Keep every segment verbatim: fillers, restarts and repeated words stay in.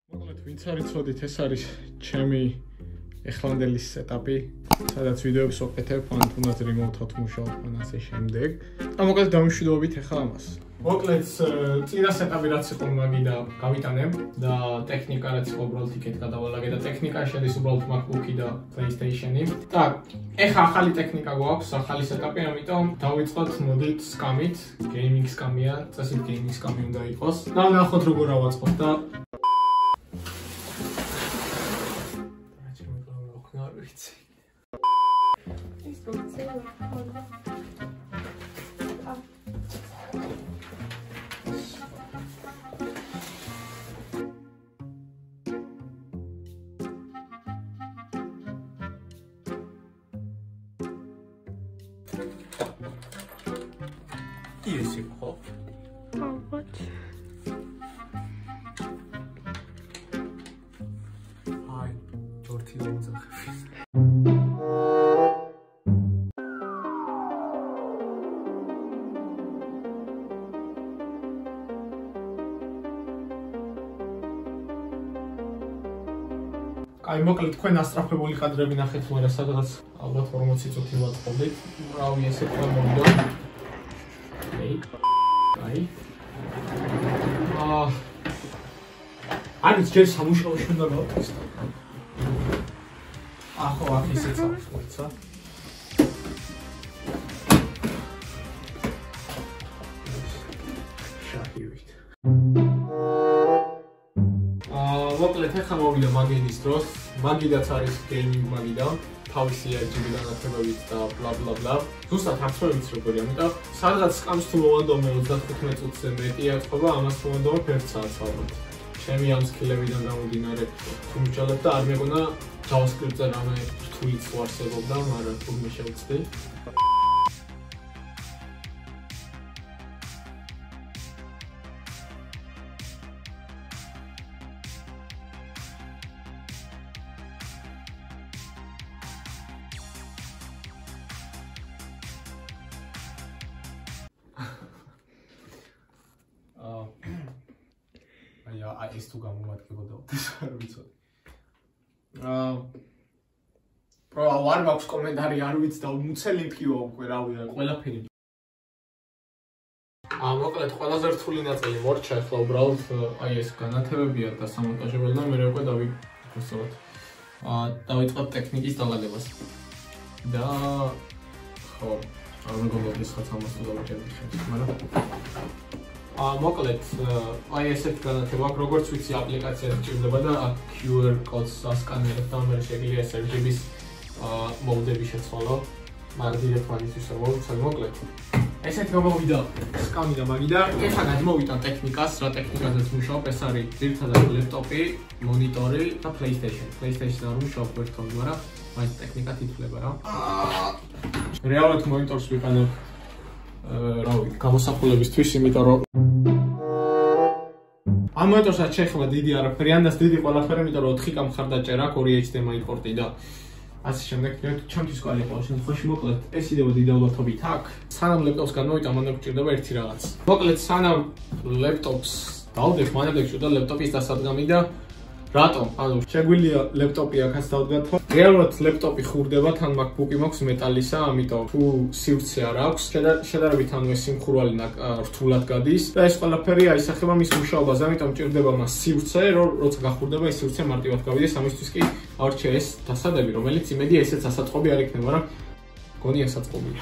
მოკლედ, ვინც არ იცოდით, ეს არის ჩემი ეხლანდელი სეტაპი, სადაც ვიდეოებს ვაკეთებ, ან თუნდაც რემოუთად ვმუშაობ, ან ასე შემდეგ. და მოკლედ დავიმშვიდობებით ახლა ამას. მოკლედ, წინა სეტაპი რაც იყო მაგიდა გავიტანებ და ტექნიკა რაც იყო უბრალოდ იქეთ გადავალაგე და ტექნიკა შედის უბრალოდ MacBook-ი და PlayStation-ი. და ეხლა ახალი ტექნიკა გვაქვს, ახალი სეტაპი, ამიტომ დავიწყოთ მოდით სკამით, gaming სკამია, წესით gaming სკამი უნდა იყოს. და ნახოთ როგორ ავაწყოთ და Instrukcja. Jest tylko. Pomóc. Aj, torty do აი მოკლედ თქვენ ასტრაფებული კადრები ნახეთ მერე სადღაც ალბათ ორმოცი წუთი ვაწყობდით. რავი ესე თქვა მომიდო. აი. აი. აა არის ჯერ სამუშაოში უნდა გავაკეთო. ახო აქ ისეც აქვს ხოცა. შაჰივით. მოკლედ ახლა მოვიდა მაგიდის დროს. მაგიდაც არის gaming მაგიდა, თავისი R G B განათებებით და bla bla bla. ზუსტად არც ვერ ვიცი როგორია, ამიტომ სადღაც სკამს თუ მოვანდომე ოცდახუთმეტ წუთზე მეტი ეთქობა, ამას თუ მოვანდომე ერთ საათს ალბათ. ჩემი ამ სკილებიდან გამომდინარე თუ მივჭალებ და არ მეგონა JavaScript-ზე რამე რთულიც თუ არსებობდა, მაგრამ თურმე შევწდი. აი აი ეს თუ გამომადგებოდა ეს არ ვიცოდი. აა პრო არ მაქვს კომენტარი არ ვიცი და მუცელი მყიო უკვე რავი ყველაფერი. აა მოკლედ ყველაზე რთული ნაწილი მორჩა ახლა უბრალოდ აი ეს განათებებია და სამონტაჟებელი და მე უკვე დავიწყოთ. აა დავიწყოთ ტექნიკის დალაგებას. და ხო არ მეგონა ეს ხაც ამას თუ დავაჭერდი ხელს, მაგრამ აა მოკლედ აი ესეთ განათება აქვს, როგორც ვიცი აპლიკაცია სჭირდება და Q R codes ასკანერებ და მე შეგვიძლია S R G B-ის აა მოდები შეცვალო. მაგრამ დიდ ფანისთვის არ მოვიცალ მოკლედ. ესეთ გამოვიდა სკამი და მაგიდა. ეხლა გადმოვიტან ტექნიკას, რა ტექნიკაზეც ვმუშაობ, ეს არის ძირითადად ლეპტოპი, მონიტორი და PlayStation. PlayStation არ ვმუშაობ ერთად, მაგრამ მაინც ტექნიკა თითვლება რა. რეალურად მონიტორს ვიყენებ რავი, გამოსახულებისთვის, იმიტომ რომ ამ მონიტორსაც შეეხება დიდი არაფერი, ანდა დიდი ყველაფერი, იმიტომ რომ ოთხი კა მხარდაჭერა აქვს, ორი H D M I პორტი და ასე შემდეგ. ჩემთვის კარი ყავს შემთხვევაში მოკლედ ეს იდეა დიდი ალბათობით აქვს. სანამ ლეპტოპს განმოვიტან, მანამდე გჭირდება ერთი რაღაც. მოკლედ სანამ ლეპტოპს დავდებ, მანამდე გჭირდება ლეპტოპის დასადგამი და რატომ? ანუ შეგვიძლია ლეპტოპი აქაც დავდგათო. რეალურად ლეპტოპი ხურდება, თან MacBook-ი მაქვს მეტალისა, ამიტომ თუ სივრცე არ აქვს, შედარებით ანუ ეს სიმხურვალი რთულად გადის და ეს ყველაფერი აისახება მის მუშაობაზე, ამიტომ ჭირდება მას სივრცე, რომ როცა გახურდება, ეს სივრცე მარტივად გავიდეს, ამისთვის კი ავრჩია ეს დასადები, რომელიც იმედი ესეც ასაწყობი არ იქნება, მაგრამ გონი ასაწყობია.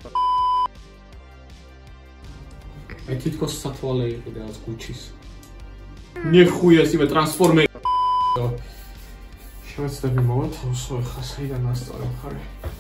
აი თითქოს სათვალე იყო რაღაც გუჩის. ნიხუია ეს იმე ტრანსფორმერი შევეცდები მოვათავსო ახლა საიდან ასწავლე ხარ.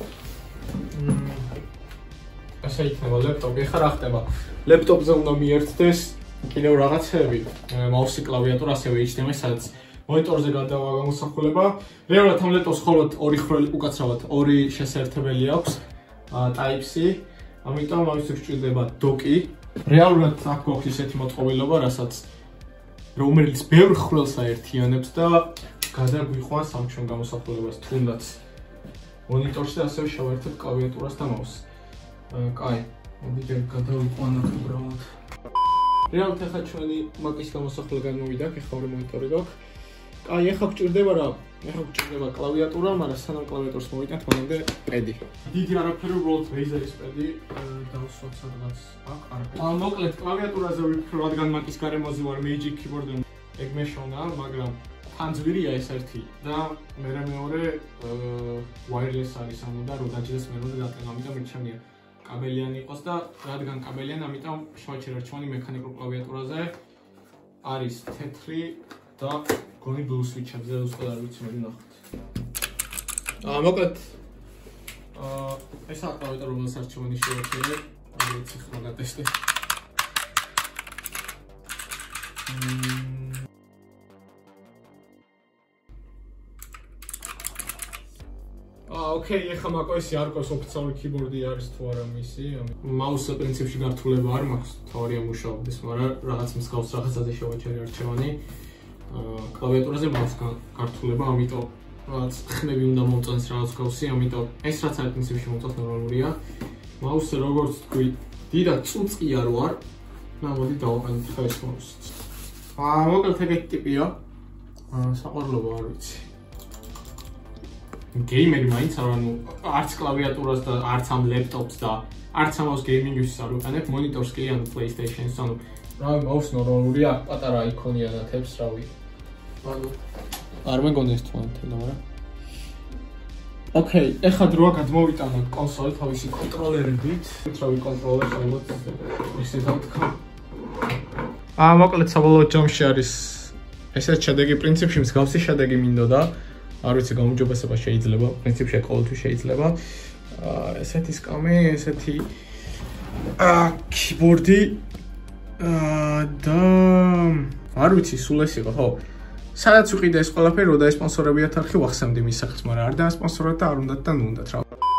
ასე იქნება ლეპტოპი, ახლა რა ხდება? ლეპტოპზე უნდა მიერთდეს კიდევ რაღაცები, მაუსი, კლავიატურა, ასევე H D M I, სადაც მონიტორზე გადავა გამოსახულება. რეალურად ამ ლეპტოპს მხოლოდ ორი ხრელი უკაცრავად ორი შესაერთებელი აქვს, Type C, ამიტომ ამისთვის გვჭირდება დოკი. რეალურად აქ გვაქვს ისეთი მოწყობილობა, რასაც რომელიც ბევრ ხრელს აერთიანებს და გადაგვიყვანს ამ ჩვენ გამოსახულებას თუნდაც მონიტორში და ასევე შევერთებ კლავიატურას და მაუსს. კაი, მოდი ჯერ გადავიყვანოთ უბრალოდ. რეალურად ახლა ჩვენი Mac-ის გამოსახულება გამოვიდა, ეხლა ორი მონიტორი გვაქვს. აი, ეხლა გჭირდება რა? ეხლა გჭირდება კლავიატურა, მაგრამ სანამ კლავიატურას მოვიტანთ, მანამდე პედი. დიდი არაფერი, უბრალოდ Razer-ის პედი დავსვათ სადღაც აქ, არაფერი. აა, მოკლედ კლავიატურაზე ვიფიქრე, რადგან მაკის გარემოზე ვარ Magic Keyboard-ი, ეგ მეშონა, მაგრამ თან ძვირია ეს ერთი და მერე მეორე wireless არის, ამოდა რომ დაჭდეს მეორე დატანა, ამიტომ მირჩენია კაბელიანი იყოს და რადგან კაბელიანი, ამიტომ შევაჩერე რჩევანი მექანიკურ კლავიატურაზე არის თეთრი და გონი blue switch-ებზე უცხოდ არ ვიცი, მე ნახოთ. აა, მოკლედ აა, ეს აკლავიატურა რომელსაც არჩევანი შევაჩერე, არ ვიცი ხმა გადაესტე. აა, ოკეი, ეხლა macOS-ი არ ყავს ოფიციალური keyboard-ი არის თუ არა მისი. Mouse-ზე პრინციპში გართულება არ მაქვს, თავარია მუშაობდეს, მაგრამ რაღაც მსგავს რაღაცაზე შევაჩერე არჩევანი. კლავიატურაზე მაქვს გართულება, ამიტომ რაღაც ხმები უნდა მომწონს რაღაც გავსი, ამიტომ ეს რაც არის პრინციპში მომწონს ნორმალურია. Mouse-ზე როგორც თქვი, დიდად წუწყია რო არ, მოდი დავაყენოთ ხა ეს mouse-ს. აა, მოკლედ ეგეთი ტიპია. აა, საყვარლობა არ ვიცი. Gamer-ი მაინც არა, ნუ არც კლავიატურას და არც ამ ლეპტოპს და არც ამას გეიმინგისთვის არ ვიყენებ, მონიტორს კი ან PlayStation-ს, ანუ რავი, mouse ნორმალურია, პატარა აიკონი ანათებს, რავი. ანუ არ მეგონა ეს თვალთელა, მაგრამ ოკეი, ეხლა დროა გადმოვიტანა კონსოლი თავისი კონტროლერებით. რავი კონტროლერს ალბათ ისე დავთქვა. აა, მოკლედ საბოლოო ჯამში არის ესეთ შედეგი, პრინციპში მსგავსი შედეგი მინდოდა. არ ვიცი, გაუმჯობესება შეიძლება, პრინციპში ყოველთვის შეიძლება. აა, ესეთი სკამი, ესეთი აა, keyboard-ი აა, და არ ვიცი, სულ ეს იყო, ხო? სადაც ვიყიდე ეს ყველაფერი, რო დაესპონსორებიათ არხი, ვახსენდი მის სახელს, მაგრამ არ დაესპონსორებთ და არ უნდათ და ნუ უნდათ რა.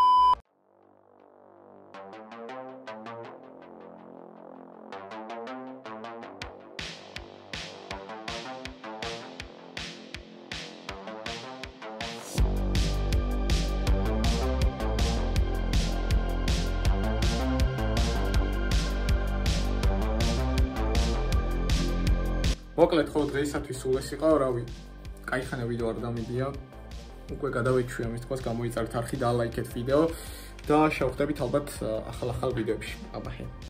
მოკლედ ხო დღეისათვის სულ ეს იყო, რავი. Кайხანა ვიდეო არ დამიდია. უკვე გადავეჩვია მის თქოს, გამოიწერეთ არხი და ლაიქეთ ვიდეო და შევხვდებით ალბათ ახალ-ახალ ვიდეოებში. აბაჰე.